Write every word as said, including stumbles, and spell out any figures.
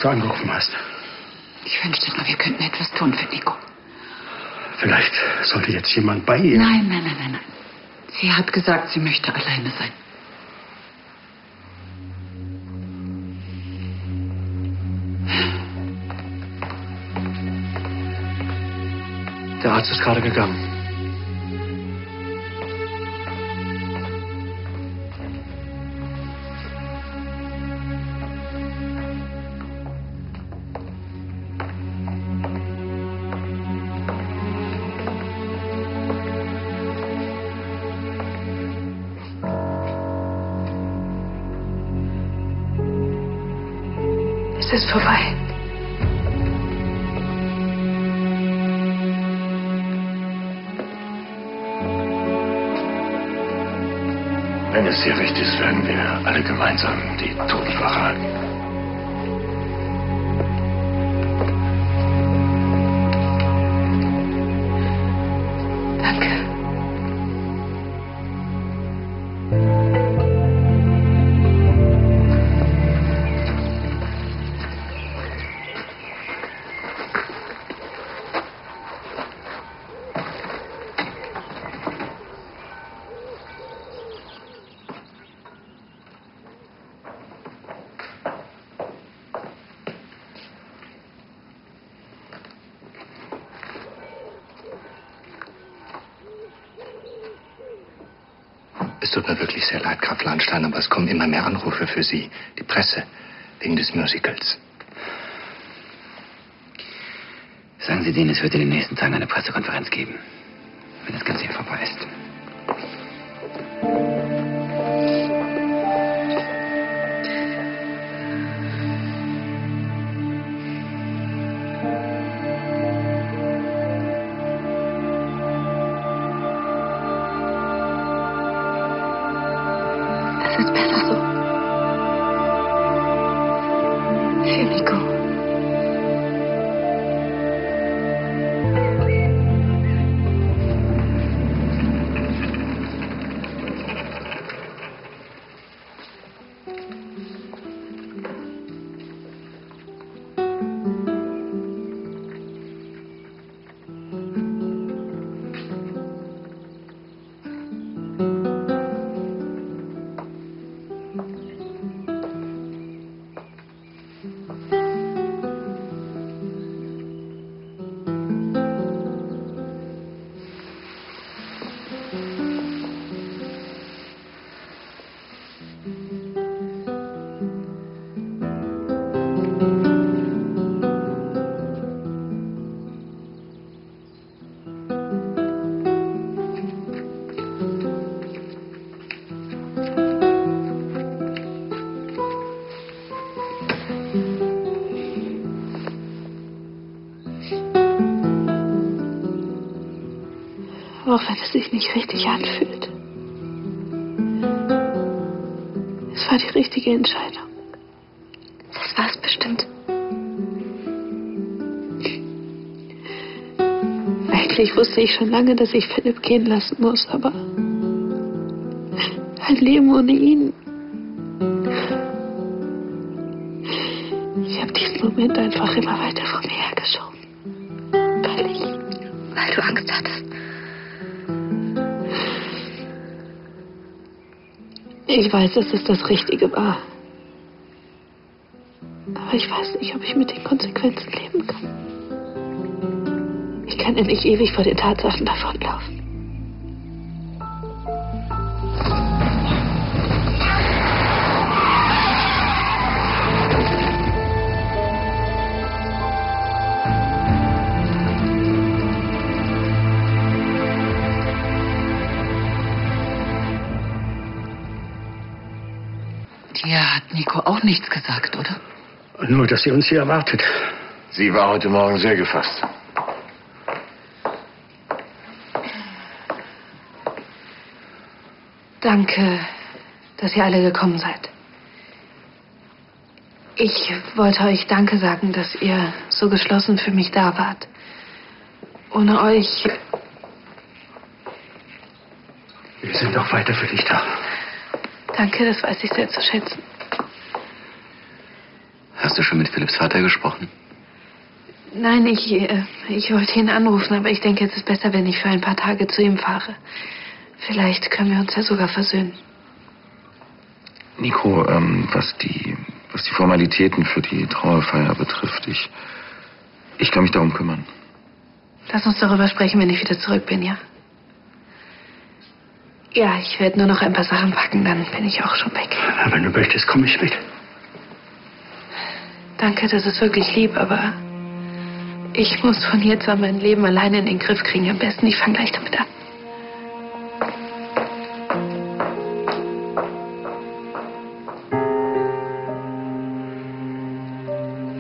du angerufen hast. Ich wünschte nur, wir könnten etwas tun für Nico. Vielleicht sollte jetzt jemand bei ihr. Nein, nein, nein, nein, nein. Sie hat gesagt, sie möchte alleine sein. Der Arzt ist gerade gegangen. Es ist vorbei. Wenn es dir recht ist, werden wir alle gemeinsam die Totenwache halten. Danke. Es tut mir wirklich sehr leid, Graf Lahnstein, aber es kommen immer mehr Anrufe für Sie. Die Presse, wegen des Musicals. Sagen Sie denen, es wird in den nächsten Tagen eine Pressekonferenz geben, wenn das Ganze hier vorbei ist. Es ist besser so. Für Nico. Auch wenn es sich nicht richtig anfühlt. Es war die richtige Entscheidung. Das war es bestimmt. Eigentlich wusste ich schon lange, dass ich Philipp gehen lassen muss, aber ein Leben ohne ihn. Ich habe diesen Moment einfach immer weiter von mir hergeschoben. Weil ich... Weil du Angst hattest. Ich weiß, dass es das Richtige war. Aber ich weiß nicht, ob ich mit den Konsequenzen leben kann. Ich kann ja nicht ewig vor den Tatsachen davonlaufen. Dir hat Nico auch nichts gesagt, oder? Nur, dass sie uns hier erwartet. Sie war heute Morgen sehr gefasst. Danke, dass ihr alle gekommen seid. Ich wollte euch Danke sagen, dass ihr so geschlossen für mich da wart. Ohne euch... Wir sind auch weiter für dich da. Danke, das weiß ich sehr zu schätzen. Hast du schon mit Philipps Vater gesprochen? Nein, ich, äh, ich wollte ihn anrufen, aber ich denke, es ist besser, wenn ich für ein paar Tage zu ihm fahre. Vielleicht können wir uns ja sogar versöhnen. Nico, ähm, was die, was die Formalitäten für die Trauerfeier betrifft, ich, ich kann mich darum kümmern. Lass uns darüber sprechen, wenn ich wieder zurück bin, ja? Ja, ich werde nur noch ein paar Sachen packen, dann bin ich auch schon weg. Ja, wenn du möchtest, komme ich mit. Danke, das ist wirklich lieb, aber ich muss von jetzt an mein Leben alleine in den Griff kriegen. Am besten, ich fange gleich damit an.